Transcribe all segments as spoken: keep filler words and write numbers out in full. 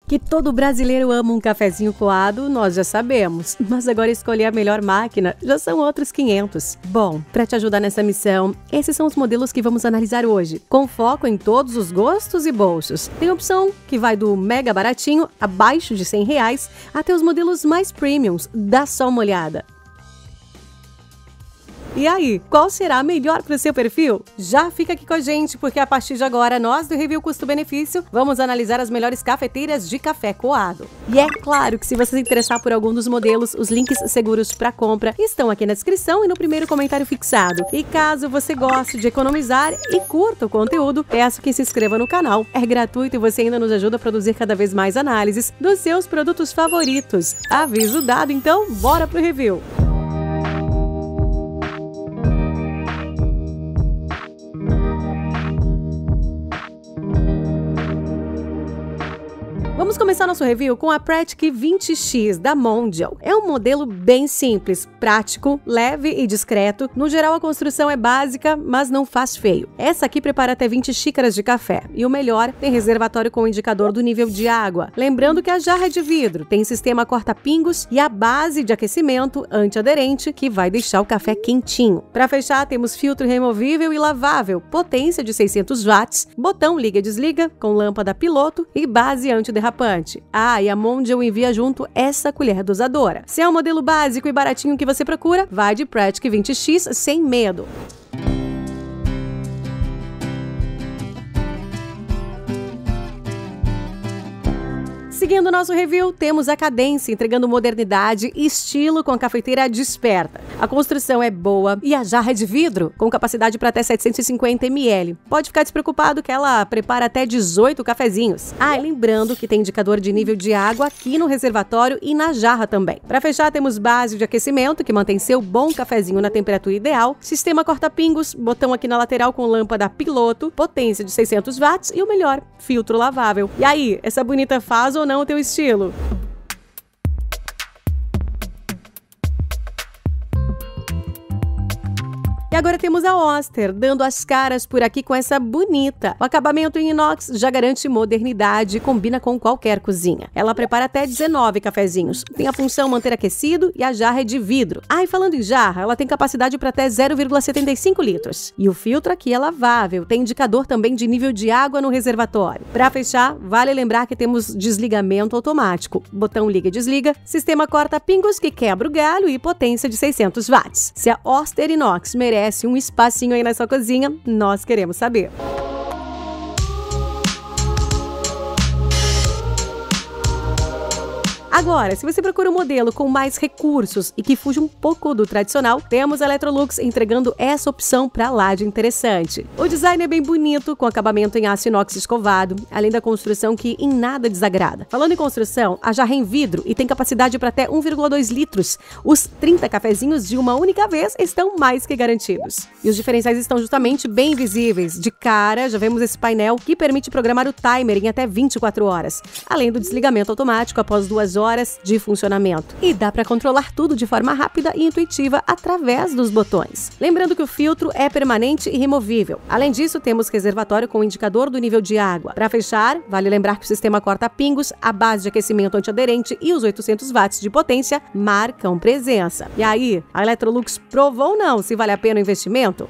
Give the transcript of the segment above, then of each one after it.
Que todo brasileiro ama um cafezinho coado, nós já sabemos. Mas agora escolher a melhor máquina já são outros quinhentos. Bom, para te ajudar nessa missão, esses são os modelos que vamos analisar hoje, com foco em todos os gostos e bolsos. Tem opção que vai do mega baratinho, abaixo de cem reais, até os modelos mais premiums. Dá só uma olhada. E aí, qual será a melhor para o seu perfil? Já fica aqui com a gente, porque a partir de agora, nós do Review Custo-Benefício vamos analisar as melhores cafeteiras de café coado. E é claro que se você se interessar por algum dos modelos, os links seguros para compra estão aqui na descrição e no primeiro comentário fixado. E caso você goste de economizar e curta o conteúdo, peço que se inscreva no canal. É gratuito e você ainda nos ajuda a produzir cada vez mais análises dos seus produtos favoritos. Aviso dado, então, bora pro review! Vamos começar nosso review com a Pratic vinte X da Mondial. É um modelo bem simples, prático, leve e discreto. No geral, a construção é básica, mas não faz feio. Essa aqui prepara até vinte xícaras de café. E o melhor, tem reservatório com indicador do nível de água. Lembrando que a jarra é de vidro, tem sistema corta-pingos e a base de aquecimento antiaderente que vai deixar o café quentinho. Para fechar, temos filtro removível e lavável, potência de seiscentos watts, botão liga e desliga com lâmpada piloto e base antiderrapante. Ah, e a Mondial envia junto essa colher dosadora. Se é um modelo básico e baratinho que você procura, vai de Pratic vinte X sem medo. Seguindo nosso review, temos a Cadence, entregando modernidade e estilo com a cafeteira Desperta. A construção é boa e a jarra é de vidro, com capacidade para até setecentos e cinquenta mililitros. Pode ficar despreocupado que ela prepara até dezoito cafezinhos. Ah, e lembrando que tem indicador de nível de água aqui no reservatório e na jarra também. Para fechar, temos base de aquecimento, que mantém seu bom cafezinho na temperatura ideal, sistema corta-pingos, botão aqui na lateral com lâmpada piloto, potência de seiscentos watts e o melhor, filtro lavável. E aí, essa bonita faz ou não o teu estilo? E agora temos a Oster, dando as caras por aqui com essa bonita. O acabamento em inox já garante modernidade e combina com qualquer cozinha. Ela prepara até dezenove cafezinhos. Tem a função manter aquecido e a jarra é de vidro. Ah, e falando em jarra, ela tem capacidade para até zero vírgula setenta e cinco litros. E o filtro aqui é lavável. Tem indicador também de nível de água no reservatório. Para fechar, vale lembrar que temos desligamento automático. Botão liga e desliga, sistema corta-pingos que quebra o galho e potência de seiscentos watts. Se a Oster Inox merece um espacinho aí na sua cozinha, nós queremos saber. Agora, se você procura um modelo com mais recursos e que fuja um pouco do tradicional, temos a Electrolux entregando essa opção pra lá de interessante. O design é bem bonito, com acabamento em aço inox escovado, além da construção que em nada desagrada. Falando em construção, a jarra é em vidro e tem capacidade para até um vírgula dois litros. Os trinta cafezinhos de uma única vez estão mais que garantidos. E os diferenciais estão justamente bem visíveis. De cara, já vemos esse painel que permite programar o timer em até vinte e quatro horas, além do desligamento automático após duas horas de funcionamento. E dá para controlar tudo de forma rápida e intuitiva através dos botões. Lembrando que o filtro é permanente e removível. Além disso, temos reservatório com indicador do nível de água. Para fechar, vale lembrar que o sistema corta-pingos, a base de aquecimento antiaderente e os oitocentos watts de potência marcam presença. E aí, a Electrolux provou ou não se vale a pena o investimento?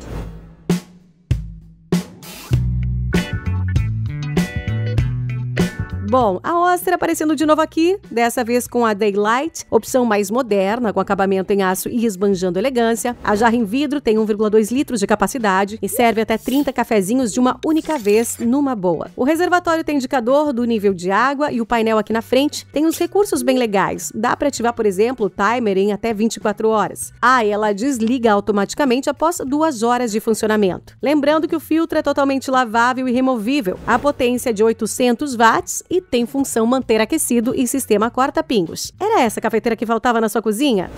Bom, a Oster aparecendo de novo aqui, dessa vez com a Daylight, opção mais moderna, com acabamento em aço e esbanjando elegância. A jarra em vidro tem um vírgula dois litros de capacidade e serve até trinta cafezinhos de uma única vez numa boa. O reservatório tem indicador do nível de água e o painel aqui na frente tem uns recursos bem legais. Dá para ativar, por exemplo, o timer em até vinte e quatro horas. Ah, e ela desliga automaticamente após duas horas de funcionamento. Lembrando que o filtro é totalmente lavável e removível. A potência é de oitocentos watts e e tem função manter aquecido e sistema corta-pingos. Era essa a cafeteira que faltava na sua cozinha?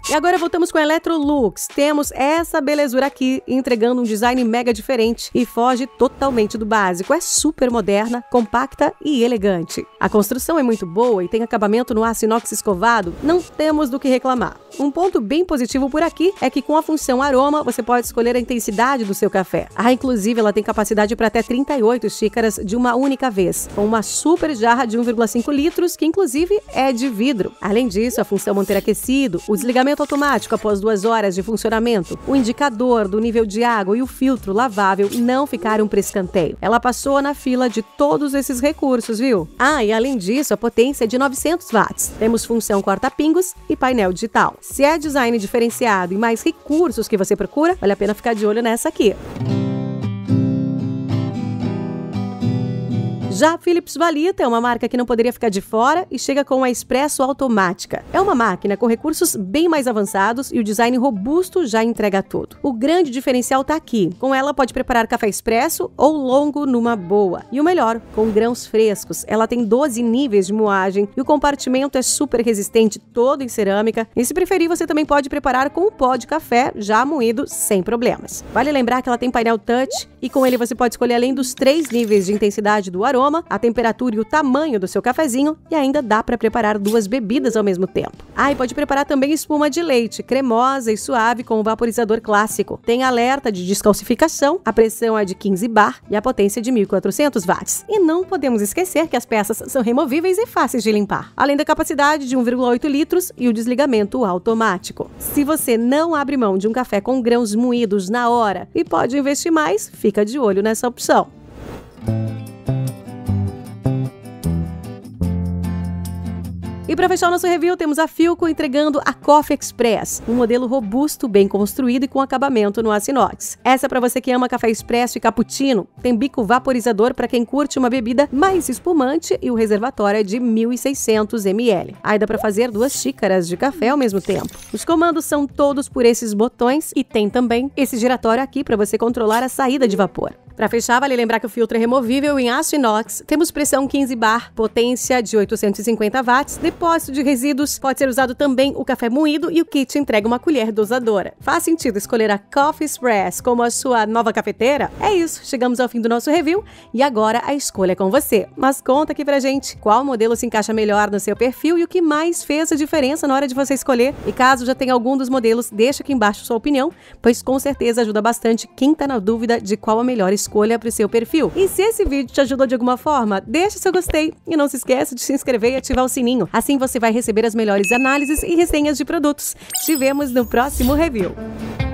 E agora voltamos com a Electrolux. Temos essa belezura aqui, entregando um design mega diferente e foge totalmente do básico. É super moderna, compacta e elegante. A construção é muito boa e tem acabamento no aço inox escovado, não temos do que reclamar. Um ponto bem positivo por aqui é que com a função aroma, você pode escolher a intensidade do seu café. Ah, inclusive, ela tem capacidade para até trinta e oito xícaras de uma única vez, com uma super jarra de um vírgula cinco litros, que inclusive é de vidro. Além disso, a função manter aquecido, o desligamento automático após duas horas de funcionamento, o indicador do nível de água e o filtro lavável não ficaram para escanteio. Ela passou na fila de todos esses recursos, viu? Ah, e além disso, a potência é de novecentos watts. Temos função corta-pingos e painel digital. Se é design diferenciado e mais recursos que você procura, vale a pena ficar de olho nessa aqui. Já a Philips Valita é uma marca que não poderia ficar de fora e chega com a Expresso automática. É uma máquina com recursos bem mais avançados e o design robusto já entrega tudo. O grande diferencial tá aqui. Com ela pode preparar café expresso ou longo numa boa. E o melhor, com grãos frescos. Ela tem doze níveis de moagem e o compartimento é super resistente, todo em cerâmica. E se preferir, você também pode preparar com o pó de café já moído sem problemas. Vale lembrar que ela tem painel touch e com ele você pode escolher além dos três níveis de intensidade do aroma, a temperatura e o tamanho do seu cafezinho e ainda dá para preparar duas bebidas ao mesmo tempo. Ah, e pode preparar também espuma de leite, cremosa e suave com o vaporizador clássico. Tem alerta de descalcificação, a pressão é de quinze bar e a potência de mil e quatrocentos watts. E não podemos esquecer que as peças são removíveis e fáceis de limpar, além da capacidade de um vírgula oito litros e o desligamento automático. Se você não abre mão de um café com grãos moídos na hora e pode investir mais, fica de olho nessa opção. E para fechar o nosso review, temos a Philco entregando a Coffee Express, um modelo robusto, bem construído e com acabamento no aço inox. Essa é para você que ama café expresso e cappuccino. Tem bico vaporizador para quem curte uma bebida mais espumante e o reservatório é de mil e seiscentos mililitros. Aí dá para fazer duas xícaras de café ao mesmo tempo. Os comandos são todos por esses botões e tem também esse giratório aqui para você controlar a saída de vapor. Para fechar, vale lembrar que o filtro é removível em aço inox, temos pressão quinze bar, potência de oitocentos e cinquenta watts, depósito de resíduos, pode ser usado também o café moído e o kit entrega uma colher dosadora. Faz sentido escolher a Coffee Express como a sua nova cafeteira? É isso, chegamos ao fim do nosso review e agora a escolha é com você. Mas conta aqui pra gente qual modelo se encaixa melhor no seu perfil e o que mais fez a diferença na hora de você escolher. E caso já tenha algum dos modelos, deixa aqui embaixo sua opinião, pois com certeza ajuda bastante quem tá na dúvida de qual a melhor escolha escolha para o seu perfil. E se esse vídeo te ajudou de alguma forma, deixa seu gostei e não se esqueça de se inscrever e ativar o sininho. Assim você vai receber as melhores análises e resenhas de produtos. Te vemos no próximo review.